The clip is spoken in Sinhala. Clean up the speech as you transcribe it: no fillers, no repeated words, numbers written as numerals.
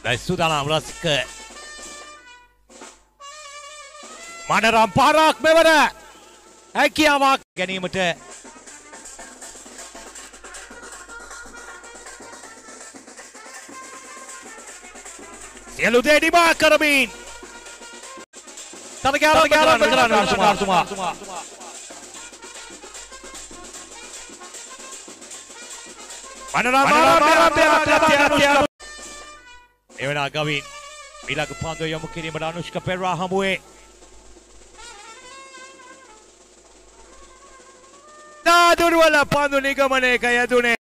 සූදානම් රසික මනරම් පාරක් මෙවර හැකියාවක් ගැනීමට සියලු දේ නිමා කරමින් තරගාරම් කරනවා මනරම් එවන ගවින් ඊළඟ පන්දුව යොමු කිරීමට අනුෂ්ක පෙරේරා හමුවේ දාදුරුවල පන්දු නිගමනයක යෙදුනේ